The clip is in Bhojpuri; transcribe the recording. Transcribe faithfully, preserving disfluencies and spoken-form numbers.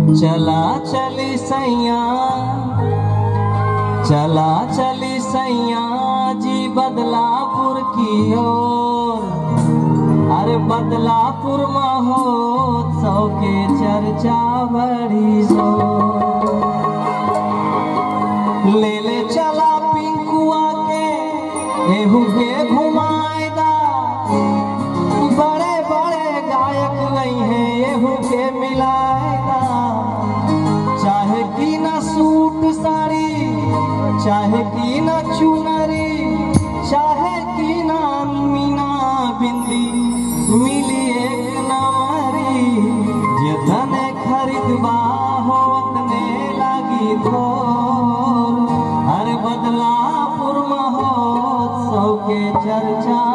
चला चली सैया चला चली सैया जी बदलापुर की ओर। अरे बदलापुर महोत्सव के चर्चा बड़ी जोर। ले ले चला पिंकुआ के एहू के घुमाएगा, बड़े बड़े गायक नहीं है एहू के मिलाएगा। चाहे की ना सूट साड़ी, चाहे की ना चुनरी, चाहे की ना मीना बिंदी, मिली एक नवरी। जितने खरीदबा हो उतने लागी थोर। हर बदलापुर महोत्सव के चर्चा